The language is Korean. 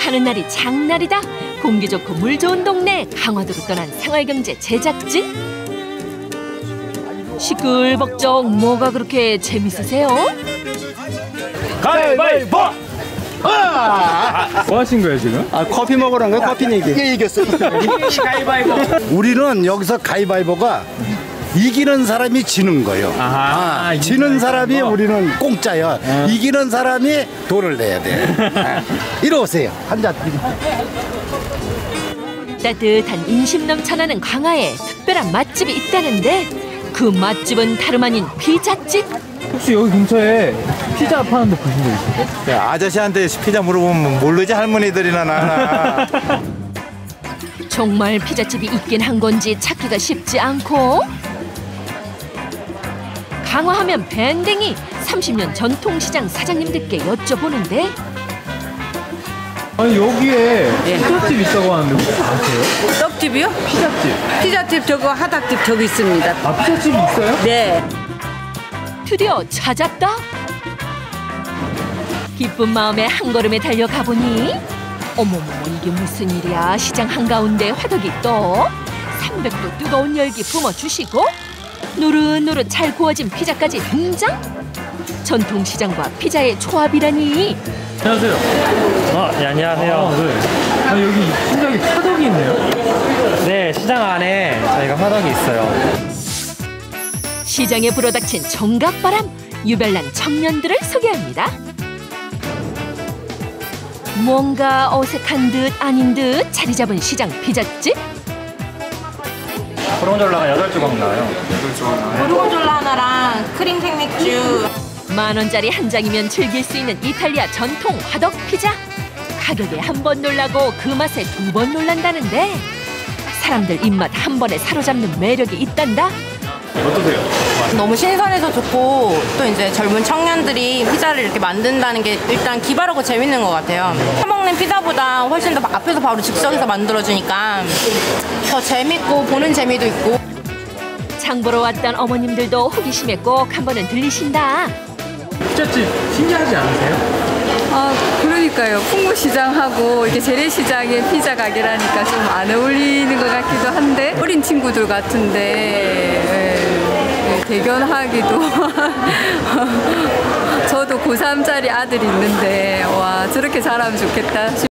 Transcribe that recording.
가는 날이 장날이다. 공기 좋고 물 좋은 동네 강화도로 떠난 생활경제 제작진. 시끌벅적 뭐가 그렇게 재밌으세요? 가위바위보! 뭐 하신 거예요 지금? 커피 먹으러 간 거야. 커피 내기. 이겼어. 가위바위보. 우리는 여기서 가위바위보가 이기는 사람이 지는 거예요. 지는 사람이 우리는 공짜야. 이기는 사람이 돈을 내야 돼. 이리 오세요. 한 잔. 따뜻한 인심 넘쳐나는 광화에 특별한 맛집이 있다는데 그 맛집은 다름 아닌 피자집. 혹시 여기 근처에 피자 파는 데 보신 적 있어요? 야, 아저씨한테 피자 물어보면 모르지 할머니들이나 나나. 정말 피자집이 있긴 한 건지 찾기가 쉽지 않고 강화하면 밴댕이 30년 전통시장 사장님들께 여쭤보는데 아니 여기에 피자집 있다고 하는데 혹시 아세요? 떡집이요? 피자집. 피자집 저거 하닭집 저기 있습니다. 아 피자집이 있어요? 네. 드디어 찾았다. 기쁜 마음에 한 걸음에 달려가 보니 어머머 이게 무슨 일이야. 시장 한가운데 화덕이 떠 300도 뜨거운 열기 뿜어주시고 노릇노릇 잘 구워진 피자까지 등장. 전통시장과 피자의 조합이라니. 안녕하세요. 네, 안녕하세요. 네. 아 여기 시장에 화덕이 있네요? 네, 시장 안에 저희가 화덕이 있어요. 시장에 불어닥친 정각바람, 유별난 청년들을 소개합니다. 뭔가 어색한 듯 아닌 듯 자리 잡은 시장 피자집. 고르곤졸라가 8조각 나와요. 고르곤졸라 하나랑 크림 생맥주. 10,000원짜리 한 장이면 즐길 수 있는 이탈리아 전통 화덕 피자. 가격에 한 번 놀라고 그 맛에 2번 놀란다는데 사람들 입맛 한 번에 사로잡는 매력이 있단다. 어떠세요? 너무 신선해서 좋고 또 이제 젊은 청년들이 피자를 이렇게 만든다는 게 일단 기발하고 재밌는 것 같아요. 해먹는 피자보다 훨씬 더 앞에서 바로 즉석에서 만들어주니까 더 재밌고 보는 재미도 있고. 장 보러 왔던 어머님들도 호기심에 꼭 한 번은 들리신다. 피자집 신기하지 않으세요? 그러니까요. 풍무시장하고 이렇게 재래시장의 피자 가게라니까 좀 안 어울리는 것 같기도 한데 어린 친구들 같은데 대견하기도 저도 고3짜리 아들이 있는데 와 저렇게 잘하면 좋겠다.